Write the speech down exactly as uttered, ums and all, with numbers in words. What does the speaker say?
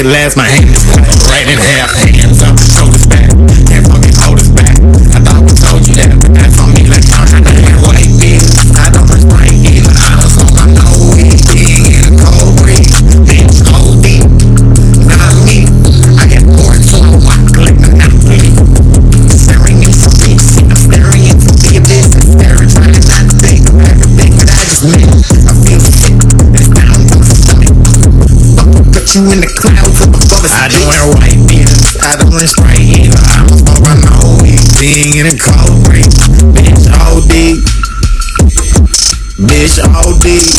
it last. My hand is cut right in half. Hands up, shoulders back. Can't fucking hold us back. I thought we told you that, but that's on me like I'm trying to have white bitch. I don't respect either. I don't smoke, I know weed. Being in a cold breeze. Bitch, cold deep. Not me. I get bored, so I walk like a athlete. Staring into bitch. I'm staring into the abyss. I'm staring, trying not to think of everything that I just meant. I feel sick. It's down to the stomach. Put you in the clouds up above us. I don't wear white beater. I don't wear spray either. I'm a smoke, I know weed. Being in a cold breeze. Bitch, O D. Bitch, O D.